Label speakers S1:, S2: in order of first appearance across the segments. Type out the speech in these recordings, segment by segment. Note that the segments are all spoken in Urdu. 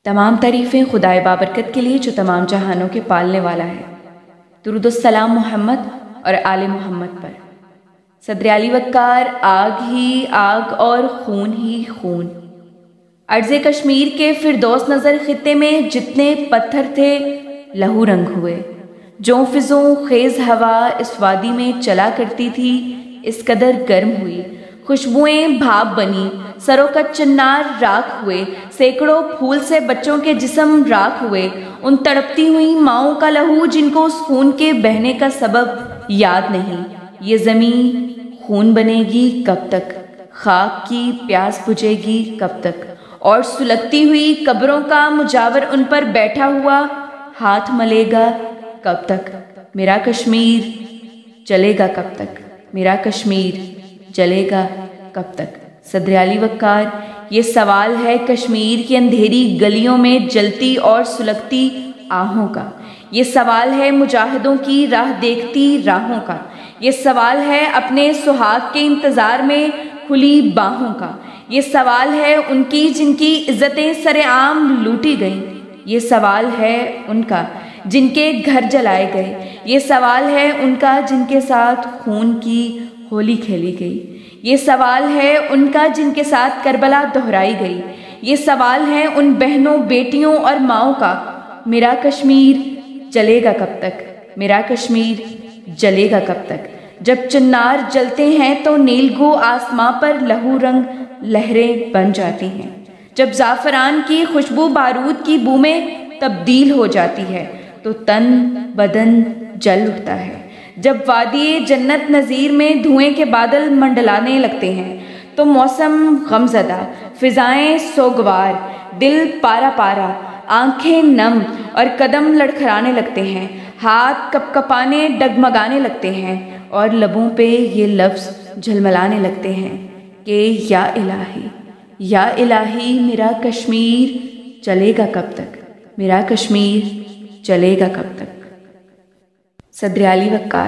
S1: تمام تعریفیں خدائے بابرکت کے لیے جو تمام جہانوں کے پالنے والا ہے۔ درود السلام محمد اور آل محمد پر۔ صدر علی وقار، آگ ہی آگ اور خون ہی خون۔ ارض کشمیر کے فردوس نظر خطے میں جتنے پتھر تھے لہو رنگ ہوئے۔ جو فضوں خیز ہوا اس وادی میں چلا کرتی تھی اس قدر گرم ہوئی، خوشبوئیں بھاپ بنی، سروں کا چنار راکھ ہوئے، سینکڑوں پھول سے بچوں کے جسم راکھ ہوئے، ان تڑپتی ہوئی ماؤں کا لہو جن کو اس خون کے بہنے کا سبب یاد نہیں۔ یہ زمین خون بنے گی کب تک؟ خاک کی پیاس بجھے گی کب تک؟ اور سلگتی ہوئی قبروں کا مجاور ان پر بیٹھا ہوا ہاتھ ملے گا کب تک؟ میرا کشمیر چلے گا کب تک؟ میرا کشمیر جلے گا کب تک؟ صدر علی وقار، یہ سوال ہے کشمیر کی اندھیری گلیوں میں جلتی اور سلگتی آہوں کا۔ یہ سوال ہے مجاہدوں کی راہ دیکھتی راہوں کا۔ یہ سوال ہے اپنے سہاگ کے انتظار میں کھلی باہوں کا۔ یہ سوال ہے ان کی جن کی عزتیں سر عام لوٹی گئیں۔ یہ سوال ہے ان کا جن کے گھر جلائے گئے۔ یہ سوال ہے ان کا جن کے ساتھ خون کی ہولی کھیلی گئی۔ یہ سوال ہے ان کا جن کے ساتھ کربلا دہرائی گئی۔ یہ سوال ہے ان بہنوں بیٹیوں اور ماؤں کا۔ میرا کشمیر جلے گا کب تک؟ میرا کشمیر جلے گا کب تک؟ جب چنار جلتے ہیں تو نیلگو آسماں پر لہو رنگ لہریں بن جاتی ہیں۔ جب زعفران کی خوشبو بارود کی بو میں تبدیل ہو جاتی ہے تو تن بدن جل اٹھتا ہے۔ جب وادی جنت نظیر میں دھوئیں کے بادل منڈلانے لگتے ہیں تو موسم غمزدہ، فضائیں سوگوار، دل پارا پارا، آنکھیں نم اور قدم لڑکھڑانے لگتے ہیں، ہاتھ کپ کپانے ڈگمگانے لگتے ہیں اور لبوں پہ یہ لفظ جھلملانے لگتے ہیں کہ یا الہی، یا الہی میرا کشمیر چلے گا کب تک؟ میرا کشمیر چلے گا کب تک؟ صدر علی وقار،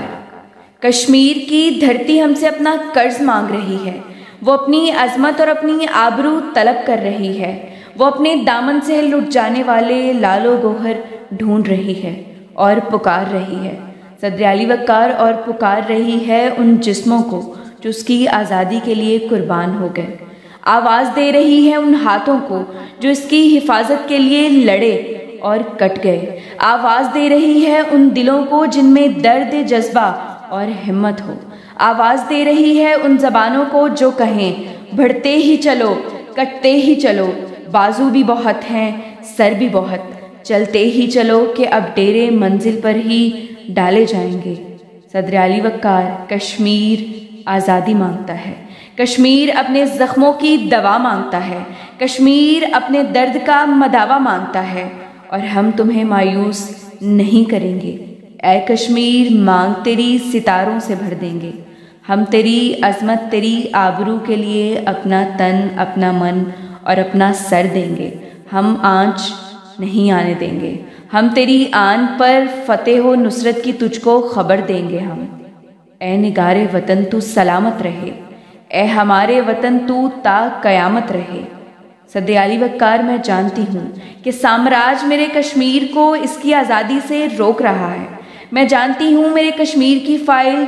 S1: کشمیر کی دھرتی ہم سے اپنا قرض مانگ رہی ہے۔ وہ اپنی عظمت اور اپنی آبرو طلب کر رہی ہے۔ وہ اپنے دامن سے لٹ جانے والے لال و گوہر ڈھونڈ رہی ہے اور پکار رہی ہے۔ صدر علی وقار، اور پکار رہی ہے ان جسموں کو جو اس کی آزادی کے لیے قربان ہو گئے۔ آواز دے رہی ہے ان ہاتھوں کو جو اس کی حفاظت کے لیے لڑے اور کٹ گئے۔ آواز دے رہی ہے ان دلوں کو جن میں درد جذبہ اور ہمت ہو۔ آواز دے رہی ہے ان زبانوں کو جو کہیں بڑھتے ہی چلو، کٹتے ہی چلو، بازو بھی بہت ہیں، سر بھی بہت، چلتے ہی چلو کہ اب ڈیرے منزل پر ہی ڈالے جائیں گے۔ صدر علی وقار، کشمیر آزادی مانگتا ہے۔ کشمیر اپنے زخموں کی دوا مانگتا ہے۔ کشمیر اپنے درد کا مداوا مانگتا ہے اور ہم تمہیں مایوس نہیں کریں گے۔ اے کشمیر، مانگ تیری ستاروں سے بھر دیں گے۔ ہم تیری عظمت، تیری آبرو کے لیے اپنا تن، اپنا من اور اپنا سر دیں گے۔ ہم آنچ نہیں آنے دیں گے۔ ہم تیری آن پر فتح و نصرت کی تجھ کو خبر دیں گے ہم۔ اے نگار وطن تو سلامت رہے، اے ہمارے وطن تو تا قیامت رہے۔ صدر علی وقار، میں جانتی ہوں کہ سامراج میرے کشمیر کو اس کی آزادی سے روک رہا ہے۔ میں جانتی ہوں میرے کشمیر کی فائل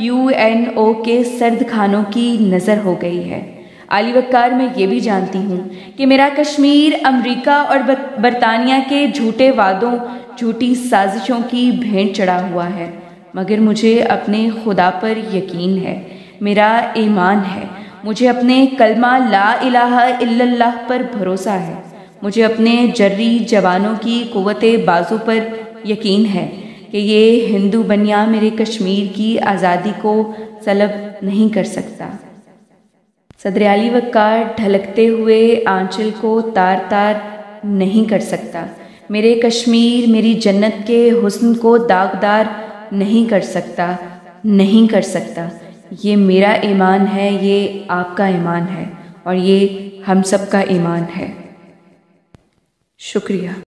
S1: UNO کے سرد خانوں کی نظر ہو گئی ہے۔ علی وقار، میں یہ بھی جانتی ہوں کہ میرا کشمیر امریکہ اور برطانیہ کے جھوٹے وعدوں، جھوٹی سازشوں کی بھینٹ چڑھا ہوا ہے، مگر مجھے اپنے خدا پر یقین ہے، میرا ایمان ہے، مجھے اپنے کلمہ لا الہ الا اللہ پر بھروسہ ہے، مجھے اپنے جری جوانوں کی قوت بازو پر یقین ہے کہ یہ ہندو بنیا میرے کشمیر کی آزادی کو سلب نہیں کر سکتا۔ صدر علی وقار، ڈھلکتے ہوئے آنچل کو تار تار نہیں کر سکتا۔ میرے کشمیر میری جنت کے حسن کو داغدار نہیں کر سکتا، نہیں کر سکتا۔ یہ میرا ایمان ہے، یہ آپ کا ایمان ہے اور یہ ہم سب کا ایمان ہے۔ شکریہ۔